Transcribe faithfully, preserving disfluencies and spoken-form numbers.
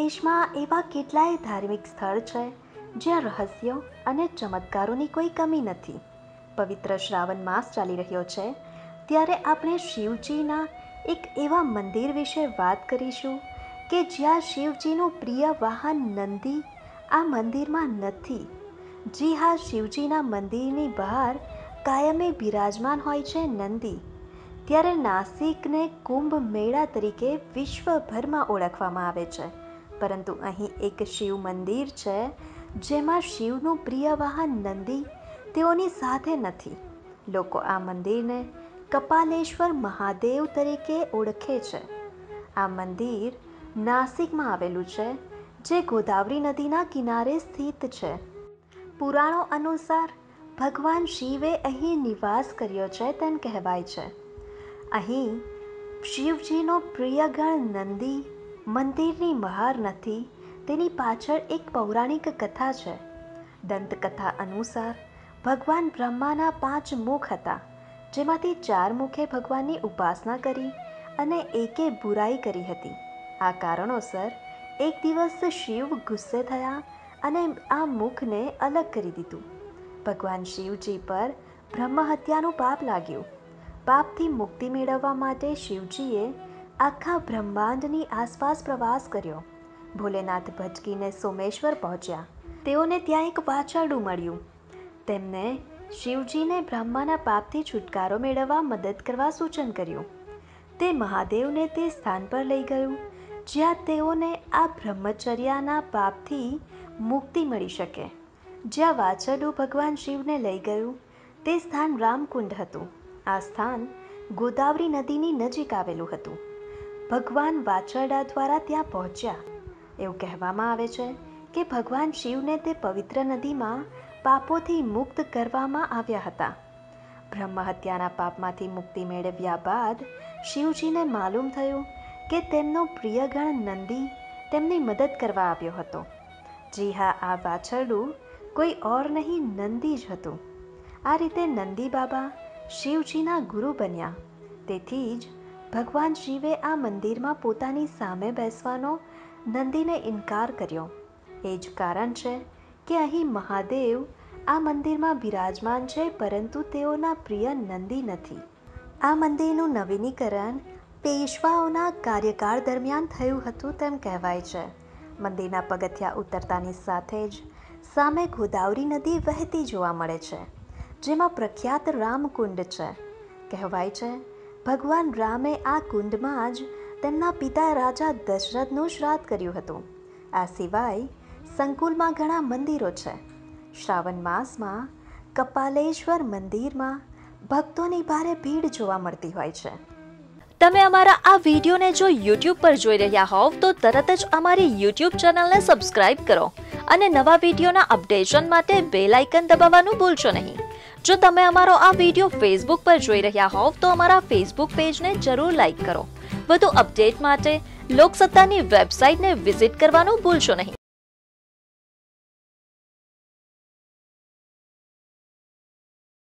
દેશમાં એવા કેટલાય ધાર્મિક સ્થળ છે જ્યાં રહસ્યો અને ચમત્કારોની કોઈ કમી નથી. પવિત્ર શ્રાવણ માસ ચાલી રહ્યો છે ત્યારે આપણે શિવજીના એક એવા મંદિર વિશે વાત કરીશું કે જ્યાં શિવજીનું પ્રિય વાહન નંદી આ મંદિરમાં નથી. જી હા, શિવજીના મંદિરની બહાર કાયમે બિરાજમાન હોય છે નંદી. ત્યારે નાસિકને કુંભ મેળા તરીકે વિશ્વભરમાં ઓળખવામાં આવે છે, પરંતુ અહીં એક શિવ મંદિર છે જેમાં શિવનું પ્રિય વાહન નંદી તેઓની સાથે નથી. લોકો આ મંદિરને કપાલેશ્વર મહાદેવ તરીકે ઓળખે છે. આ મંદિર નાસિકમાં આવેલું છે, જે ગોદાવરી નદીના કિનારે સ્થિત છે. પુરાણો અનુસાર ભગવાન શિવે અહીં નિવાસ કર્યો છે તેમ કહેવાય છે. અહીં શિવજીનો પ્રિય ગણ નંદી મંદિરની બહાર નથી, તેની પાછળ એક પૌરાણિક કથા છે. દંતકથા અનુસાર ભગવાન બ્રહ્માના પાંચ મુખ હતા, જેમાંથી ચાર મુખે ભગવાનની ઉપાસના કરી અને એકે બુરાઈ કરી હતી. આ કારણોસર એક દિવસ શિવ ગુસ્સે થયા અને આ મુખને અલગ કરી દીધું. ભગવાન શિવજી પર બ્રહ્મ હત્યાનું પાપ લાગ્યું. પાપથી મુક્તિ મેળવવા માટે શિવજીએ આખા બ્રહ્માંડની આસપાસ પ્રવાસ કર્યો. ભોલેનાથ ભટકીને સોમેશ્વર પહોંચ્યા. તેઓને ત્યાં એક વાછરડું મળ્યું. તેમને શિવજીને બ્રહ્માના પાપથી છુટકારો મેળવવા મદદ કરવા સૂચન કર્યું. તે મહાદેવને તે સ્થાન પર લઈ ગયું જ્યાં તેઓને આ બ્રહ્મચર્યાના પાપથી મુક્તિ મળી શકે. જ્યાં વાછરડું ભગવાન શિવને લઈ ગયું તે સ્થાન રામકુંડ હતું. આ સ્થાન ગોદાવરી નદીની નજીક આવેલું હતું. ભગવાન વાછરડા દ્વારા ત્યાં પહોંચ્યા. એવું કહેવામાં આવે છે કે ભગવાન શિવને તે પવિત્ર નદીમાં પાપોથી મુક્ત કરવામાં આવ્યા હતા. બ્રહ્મ હત્યાના પાપમાંથી મુક્તિ મેળવ્યા બાદ શિવજીને માલુમ થયું કે તેમનો પ્રિય ગણ નંદી તેમની મદદ કરવા આવ્યો હતો. જી હા, આ વાછરડું કોઈ ઓર નહીં, નંદી જ હતું. આ રીતે નંદી બાબા શિવજીના ગુરુ બન્યા. તેથી જ ભગવાન શિવે આ મંદિરમાં પોતાની સામે બેસવાનો નંદીને ઇનકાર કર્યો. એ જ કારણ છે કે અહીં મહાદેવ આ મંદિરમાં બિરાજમાન છે, પરંતુ તેઓના પ્રિય નંદી નથી. આ મંદિરનું નવીનીકરણ પેશવાઓના કાર્યકાળ દરમિયાન થયું હતું તેમ કહેવાય છે. મંદિરના પગથિયા ઉતરતાની સાથે જ સામે ગોદાવરી નદી વહેતી જોવા મળે છે, જેમાં પ્રખ્યાત રામકુંડ છે. કહેવાય છે ભગવાન રામે આ કુંડમાં જ તેમના પિતા રાજા દશરથનું શ્રાદ્ધ કર્યું હતું. આ સિવાય સંકુલમાં ઘણા મંદિરો છે. શ્રાવણ માસમાં કપાલેશ્વર મંદિરમાં ભક્તોની ભારે ભીડ જોવા મળતી હોય છે. તમે અમારા આ વિડીયોને જો યુટ્યુબ પર જોઈ રહ્યા હોવ તો તરત જ અમારી યુટ્યુબ ચેનલને સબસ્ક્રાઇબ કરો અને નવા વિડીયોના અપડેશન માટે બેલ આઇકન દબાવવાનું ભૂલશો નહીં. જો તમે અમારો આ વિડીયો ફેસબુક પર જોઈ રહ્યા હોવ તો અમારા ફેસબુક પેજને જરૂર લાઇક કરો. વધુ અપડેટ માટે લોકસત્તાની વેબસાઇટને વિઝિટ કરવાનું ભૂલશો નહીં.